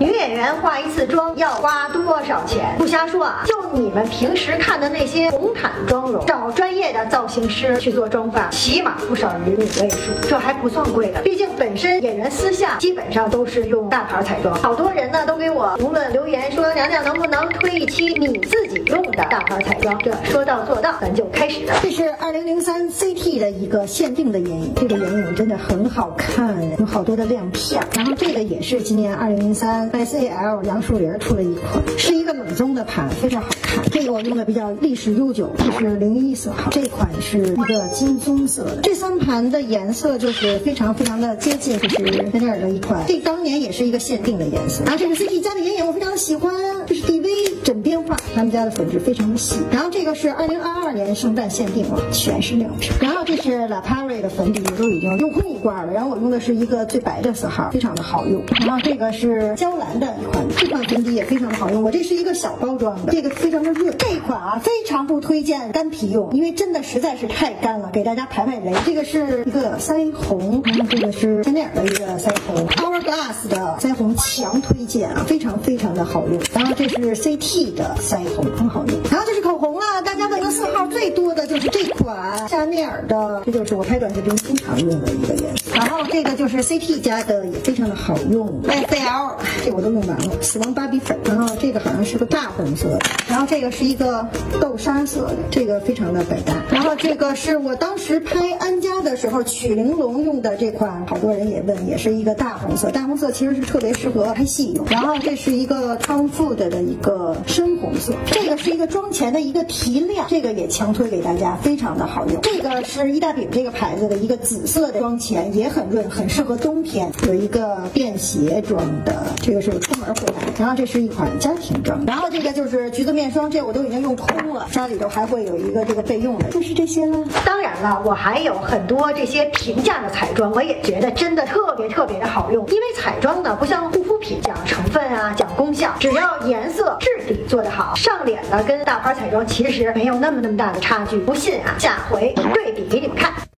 女演员化一次妆要花多少钱？不瞎说啊，就你们平时看的那些红毯妆容，找专业的造型师去做妆发，起码不少于5位数，这还不算贵的。毕竟本身演员私下基本上都是用大牌彩妆，好多人呢都给我评论留言说，娘娘能不能推一期你自己用的大牌彩妆？这说到做到，咱就开始了。 这是2003 CT 的一个限定的眼影，这个眼影真的很好看，有好多的亮片。然后这个也是今年2003 SAL 杨树林出了一款，是一个冷棕的盘，非常好看。这个我用的比较历史悠久，这是01色号，这款是一个金棕色的。这3盘的颜色就是非常的接近，就是在那儿的一款，这当年也是一个限定的颜色。然后这个 CT 家的眼影我非常的喜欢，这是 DV 枕边画，他们家的粉质非常的细。然后这个是2022年圣诞限定了，全是亮片。然后这是 La Prairie 的粉底，我都已经用空一罐了，然后我用的是一个最白的色号，非常的好用。然后这个是娇兰的一款，这款粉底也非常的好用，我这是一个小包装的，这个非常的润。这一款啊非常不推荐干皮用，因为真的实在是太干了，给大家排雷。这个是一个腮红，然后这个是香奈儿的一个腮红 ，Hourglass 的腮红强推荐啊，非常的好用。然后这是 CT 的腮红，很好用。然后这是口红啊，大家问的色号最多的就是这款香奈儿的，这就是我拍短视频经常用的一个颜色。然后这个就是 CT 家的，也非常的好用 ，YSL 这我都用完了，死亡芭比粉。然后这个好像是个大红色的，然后这个是一个豆沙色的，这个非常的百搭。然后这个是我当时拍安家的时候曲玲珑用的这款，好多人也问，也是一个大红色。大红色其实是特别适合拍戏用。然后这是一个 Tom Ford 的一个深红色，这个是一个妆前的一个提亮，这个也强推给大家，非常的好用。这个是伊大饼这个牌子的一个紫色的妆前，也很润，很适合冬天。有一个便携装的，这个是出门会买。然后这是一款家庭妆，然后这个就是橘子面霜，这我都已经用空了，家里头还会有一个这个备用的，就是这些了。 当然了，我还有很多这些平价的彩妆，我也觉得真的特别的好用。因为彩妆呢不像护肤品讲成分啊，讲功效，只要颜色质地做得好，上脸呢跟大牌彩妆其实没有那么大的差距。不信啊，下回对比给你们看。